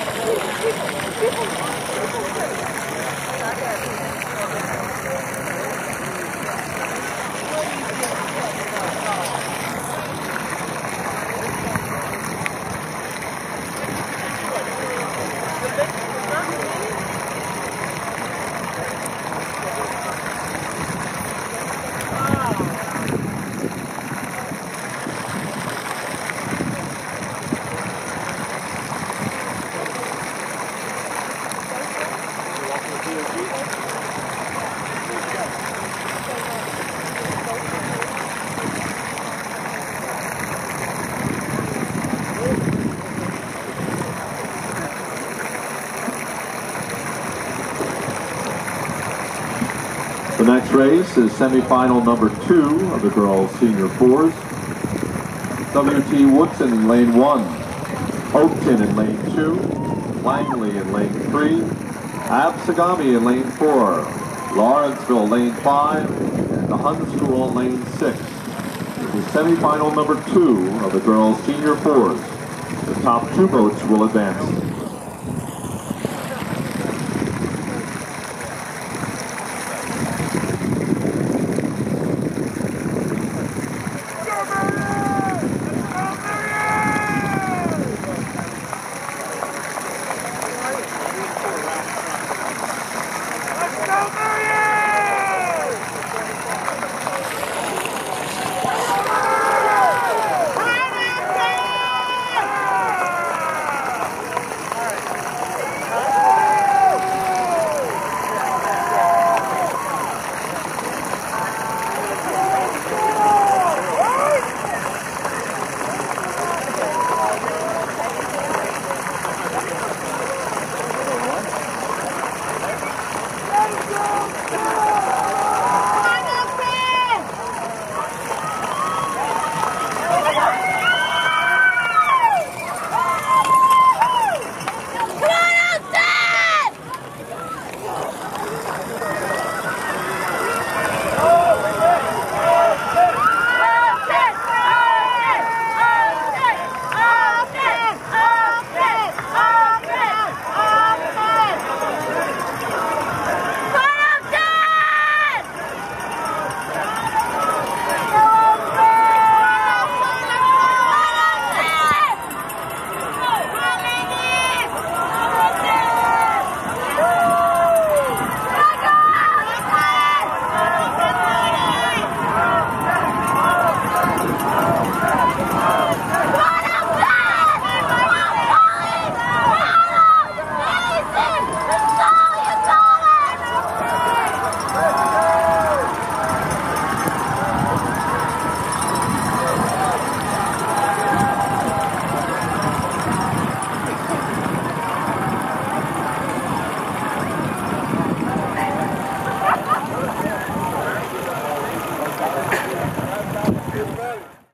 The next race is semifinal number 2 of the girls' senior fours. W.T. Woodson in lane 1, Oakton in lane 2, Langley in lane 3, Absagami in lane 4, Lawrenceville lane 5, and the Hun School in lane 6. This is semifinal number 2 of the girls' senior fours. The top 2 boats will advance.